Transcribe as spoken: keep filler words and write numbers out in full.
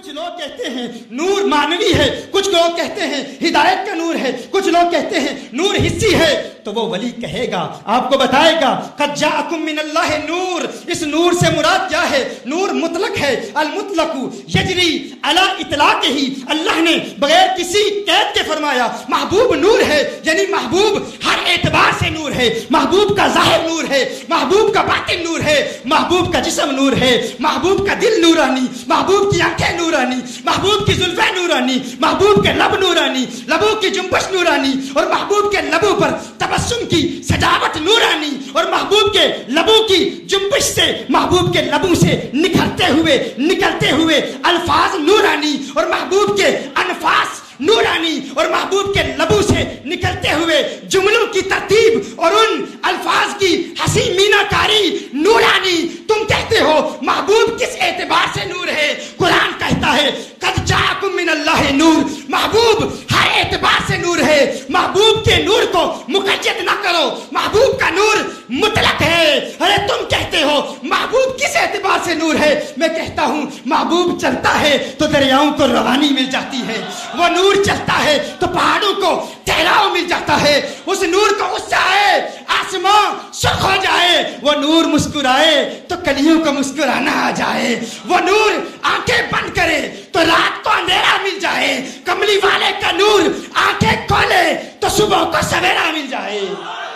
کچھ لوگ کہتے ہیں نور معنوی ہے، کچھ لوگ کہتے ہیں ہدایت کا نور ہے، کچھ لوگ کہتے ہیں نور حسی ہے. تو وہ ولی کہے گا، آپ کو بتائے گا قد جاءکم من اللہ نور. اس نور سے مراد کیا ہے؟ نور مطلق ہے. المطلق یجری علی اطلاقہ، اللہ نے بغیر کسی قید کے فرمایا محبوب نور ہے، یعنی محبوب ہر اعتبار سے نور ہے. محبوب کا ظاہر نور ہے، محبوب کا باطن نور ہے، محبوب کا جسم نور ہے، محبوب کا دل نورانی، محبوب کی آنکھیں نورانی، محبوب کی زلفیں نورانی، محبوب کے لب نورانی، لبوں کی جنبش نورانی، اور محبوب کے لبوں پر تبسم کی سجاوٹ نورانی، اور محبوب کے لبوں کی جنبش سے، محبوب کے لبوں سے نکھرتے ہوئے نکلتے ہوئے الفاظ نورانی، اور محبوب کے انفاس نورانی، اور محبوب کے لبوں سے نکلتے ہوئے جملوں کی ترتیب اور ان الفاظ کی ہنسی مینا کاری نورانی. تم کہتے ہو محبوب کس اعتبار سے نور ہے؟ قرآن کہتا ہے قد جاءکم من اللہ نور. محبوب ہر اعتبار سے نور ہے. محبوب کے نور کو مقید نہ کرو، محبوب کا نور مطلق ہے. ارے تم کہتے ہو محبوب کس اعتبار سے نور ہے؟ میں کہتا ہوں محبوب چلتا ہے تو دریاؤں کو روانی مل جاتی ہے، وہ نور چلتا ہے تو پہاڑوں کو ٹھہراؤ مل جاتا ہے. اس نور کو غصہ آئے آسمان سرخ ہو جائے، وہ نور مسکرائے تو کلیوں کو مسکرانا آ جائے. وہ نور آنکھیں بند کرے تو رات کو اندھیرا مل جائے. کملی والے کا نور آنکھیں کھولے تو صبح کو سویرا مل جائے.